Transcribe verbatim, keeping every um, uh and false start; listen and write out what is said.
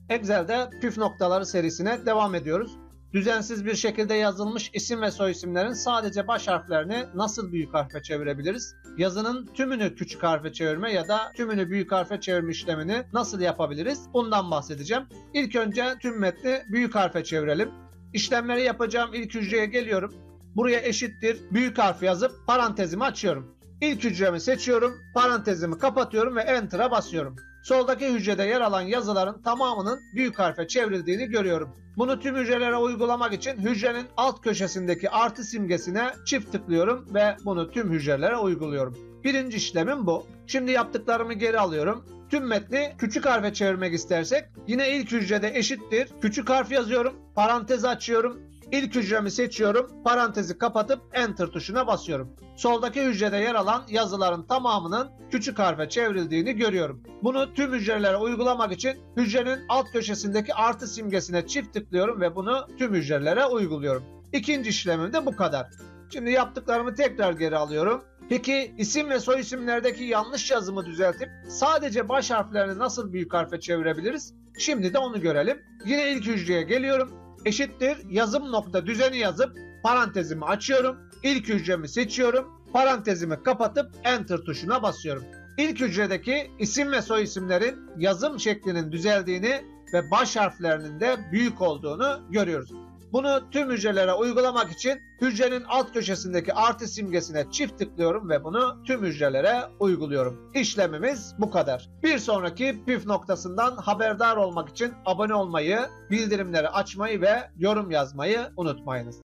Excel'de püf noktaları serisine devam ediyoruz. Düzensiz bir şekilde yazılmış isim ve soyisimlerin sadece baş harflerini nasıl büyük harfe çevirebiliriz? Yazının tümünü küçük harfe çevirme ya da tümünü büyük harfe çevirme işlemini nasıl yapabiliriz? Bundan bahsedeceğim. İlk önce tüm metni büyük harfe çevirelim. İşlemleri yapacağım ilk hücreye geliyorum. Buraya eşittir büyük harf yazıp parantezimi açıyorum. İlk hücremi seçiyorum, parantezimi kapatıyorum ve Enter'a basıyorum. Soldaki hücrede yer alan yazıların tamamının büyük harfe çevrildiğini görüyorum. Bunu tüm hücrelere uygulamak için hücrenin alt köşesindeki artı simgesine çift tıklıyorum ve bunu tüm hücrelere uyguluyorum. Birinci işlemim bu. Şimdi yaptıklarımı geri alıyorum. Tüm metni küçük harfe çevirmek istersek yine ilk hücrede eşittir küçük harf yazıyorum, parantez açıyorum. İlk hücremi seçiyorum, parantezi kapatıp Enter tuşuna basıyorum. Soldaki hücrede yer alan yazıların tamamının küçük harfe çevrildiğini görüyorum. Bunu tüm hücrelere uygulamak için hücrenin alt köşesindeki artı simgesine çift tıklıyorum ve bunu tüm hücrelere uyguluyorum. İkinci işlemim de bu kadar. Şimdi yaptıklarımı tekrar geri alıyorum. Peki isim ve soy isimlerdeki yanlış yazımı düzeltip sadece baş harflerini nasıl büyük harfe çevirebiliriz? Şimdi de onu görelim. Yine ilk hücreye geliyorum. Eşittir yazım nokta düzeni yazıp parantezimi açıyorum. İlk hücremi seçiyorum. Parantezimi kapatıp Enter tuşuna basıyorum. İlk hücredeki isim ve soy isimlerin yazım şeklinin düzeldiğini ve baş harflerinin de büyük olduğunu görüyoruz. Bunu tüm hücrelere uygulamak için hücrenin alt köşesindeki artı simgesine çift tıklıyorum ve bunu tüm hücrelere uyguluyorum. İşlemimiz bu kadar. Bir sonraki püf noktasından haberdar olmak için abone olmayı, bildirimleri açmayı ve yorum yazmayı unutmayınız.